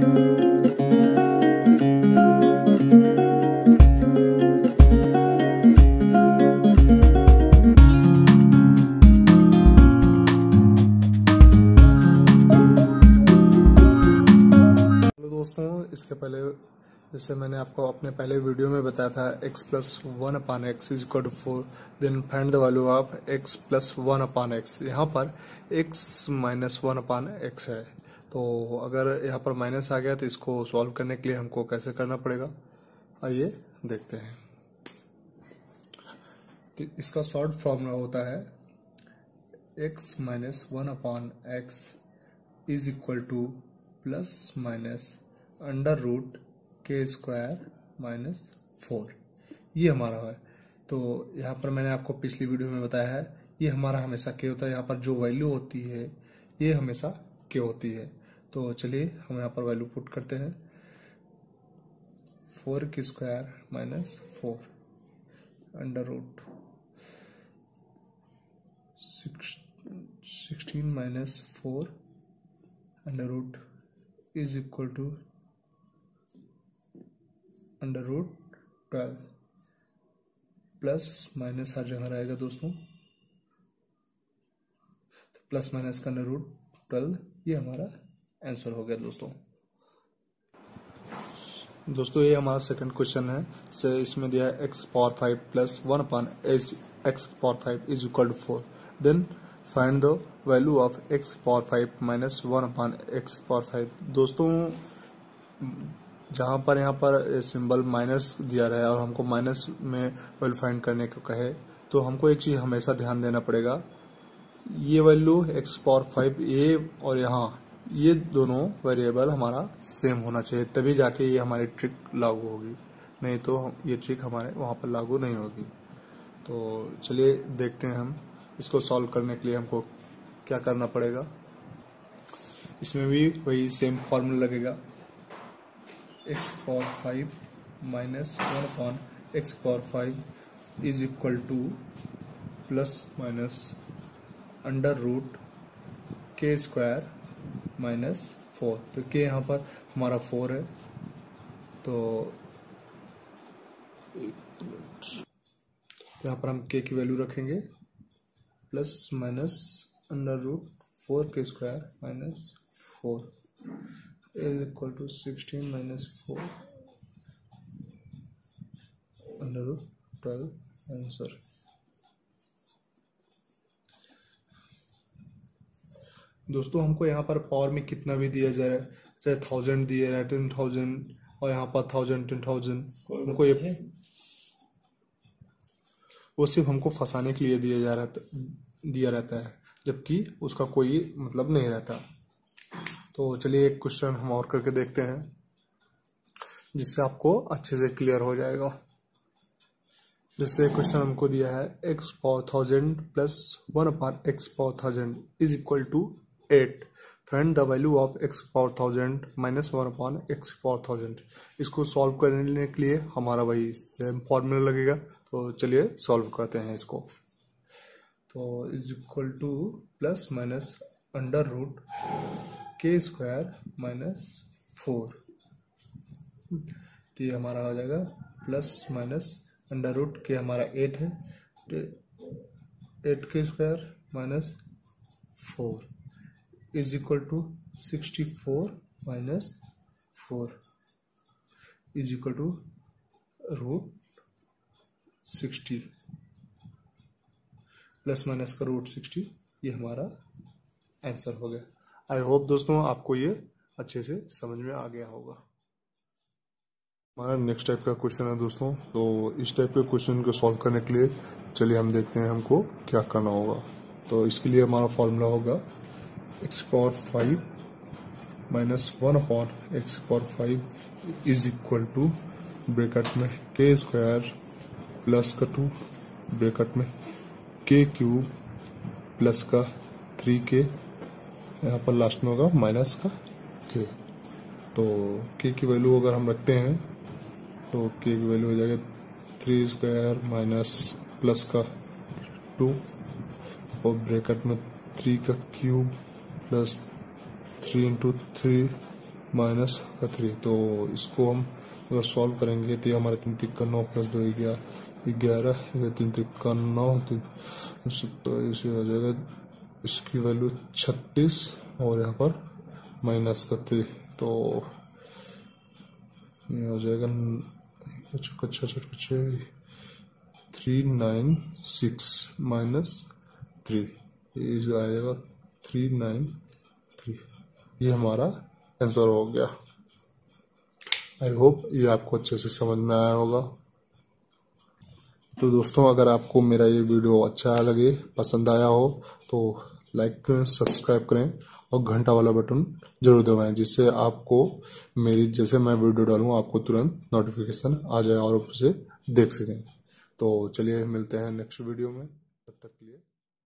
दोस्तों, इसके पहले जैसे मैंने आपको अपने पहले वीडियो में बताया था x plus 1/x is equal to 4, then find the value of x plus 1/x। यहाँ पर x माइनस 1/x है, तो अगर यहाँ पर माइनस आ गया तो इसको सॉल्व करने के लिए हमको कैसे करना पड़ेगा, आइए देखते हैं। तो इसका शॉर्ट फॉर्मूला होता है x minus 1/x is equal to plus minus under root के स्क्वायर माइनस 4, ये हमारा है। तो यहाँ पर मैंने आपको पिछली वीडियो में बताया है, ये हमारा हमेशा के होता है। यहाँ पर जो वैल्यू होती है ये हमेशा के होती है। तो चलिए हम यहाँ पर वैल्यू पुट करते हैं, 4 के square minus 4 under root 16 minus 4 under root is equal to under root 12। Plus minus हर जगह रहेगा दोस्तों, तो प्लस माइनस का अंडर रूट 12, ये हमारा आंसर हो गया दोस्तों ये हमारा सेकंड क्वेश्चन है। से इसमें दिया है x power 5 plus 1/x power 5 is equal to 4, then find the value of x power 5 minus 1/x power 5। दोस्तों जहाँ पर यहाँ पर सिंबल माइनस दिया रहा है और हमको माइनस में वैल्यू फाइंड करने को कहे, तो हमको एक चीज़ हमेशा ध्यान देना पड़ेगा, ये वैल्यू x पावर 5 ये और यहाँ ये दोनों वेरिएबल हमारा सेम होना चाहिए, तभी जाके ये हमारी ट्रिक लागू होगी, नहीं तो ये ट्रिक हमारे वहाँ पर लागू नहीं होगी। तो चलिए देखते हैं हम इसको सॉल्व करने के लिए हमको क्या करना पड़ेगा। इसमें भी वही सेम फॉर्मूला लगेगा, x power 5 minus 1/x power 5 is equal to plus minus under root के स्क्वायर माइनस 4। तो के यहाँ पर हमारा 4 है, तो यहाँ पर हम के की वैल्यू रखेंगे प्लस माइनस अंडर रूट 4 के square minus 4 is equal to 16 minus 4 under root 12 answer. दोस्तों हमको यहाँ पर पावर में कितना भी दिया जा रहा है, चाहे 1000 दिया रहा है 10,000 और यहाँ पर 1000 10,000, हमको ये वो सिर्फ हमको फंसाने के लिए दिया रहता है, जबकि उसका कोई मतलब नहीं रहता। तो चलिए एक क्वेश्चन हम और करके देखते हैं, जिससे आपको अच्छे से क्लियर हो जाएगा। जैसे क्वेश्चन हमको दिया है x power 1000 plus 1/x power 1000 is equal to 8, find the value of x power 1000 minus 1/x power 1000। इसको सॉल्व करने के लिए हमारा वही सेम फॉर्मूला लगेगा, तो चलिए सॉल्व करते हैं इसको। तो is equal to plus minus under root के स्क्वायर माइनस 4, तो ये हमारा हो जाएगा प्लस माइनस अंडर रूट के हमारा 8 है, 8 के square minus 4 is equal to 64 minus 4 is equal to root 60, plus minus का रूट 60, ये हमारा आंसर हो गया। आई होप दोस्तों आपको ये अच्छे से समझ में आ गया होगा। हमारा नेक्स्ट टाइप का क्वेश्चन है दोस्तों, तो इस टाइप के क्वेश्चन को सॉल्व करने के लिए चलिए हम देखते हैं हमको क्या करना होगा। तो इसके लिए हमारा फॉर्मूला होगा x power 5 minus 1/x power 5 is equal to bracket में के स्क्वायर प्लस का 2 ब्रैकेट में के क्यूब प्लस का 3k, यहाँ पर लास्ट में होगा माइनस का k। तो k की वैल्यू अगर हम रखते हैं तो k की वैल्यू हो जाएगा 3 स्क्वायर माइनस प्लस का 2 और ब्रैकेट में 3 का क्यूब प्लस 3 इंटू 3 माइनस का 3। तो इसको हम अगर सॉल्व करेंगे तो ये हमारे 3 3 का 9 प्लस 2 11, 3 3 का 9, 27 आ जाएगा। इसकी वैल्यू 36 और यहाँ पर माइनस का 3, तो ये आ जाएगा 396 माइनस 3, ये आएगा 393। ये हमारा आंसर हो गया। आई होप ये आपको अच्छे से समझ में आया होगा। तो दोस्तों, अगर आपको मेरा ये वीडियो अच्छा लगे, पसंद आया हो, तो लाइक करें, सब्सक्राइब करें और घंटा वाला बटन जरूर दबाएं, जिससे आपको मेरी जैसे मैं वीडियो डालूं आपको तुरंत नोटिफिकेशन आ जाए और आप उसे देख सकें। तो चलिए मिलते हैं नेक्स्ट वीडियो में, तब तक के लिए।